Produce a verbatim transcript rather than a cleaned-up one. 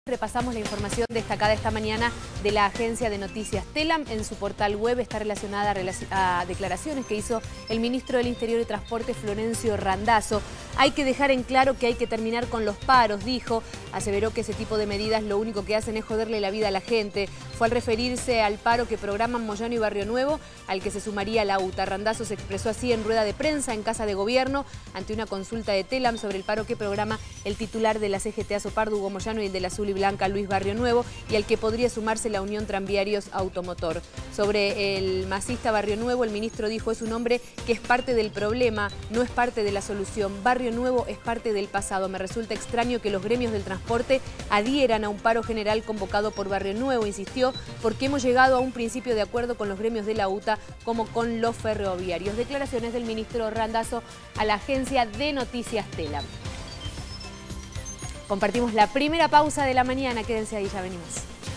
Repasamos la información destacada esta mañana de la agencia de noticias Telam. En su portal web está relacionada a declaraciones que hizo el ministro del Interior y Transporte, Florencio Randazzo. Hay que dejar en claro que hay que terminar con los paros, dijo. Aseveró que ese tipo de medidas lo único que hacen es joderle la vida a la gente. Fue al referirse al paro que programan Moyano y Barrio Nuevo, al que se sumaría la UTA. Randazzo se expresó así en rueda de prensa en Casa de Gobierno ante una consulta de Telam sobre el paro que programa el titular de la C G T Azopardo, Hugo Moyano, y el del Azul y Blanca, Luis Barrio Nuevo, y al que podría sumarse la Unión Tranviarios Automotor. Sobre el masista Barrio Nuevo, el ministro dijo: es un hombre que es parte del problema, no es parte de la solución. Barrio Nuevo es parte del pasado. Me resulta extraño que los gremios del transporte adhieran a un paro general convocado por Barrio Nuevo, insistió, porque hemos llegado a un principio de acuerdo con los gremios de la UTA como con los ferroviarios. Declaraciones del ministro Randazzo a la agencia de noticias Telam. Compartimos la primera pausa de la mañana. Quédense ahí, ya venimos.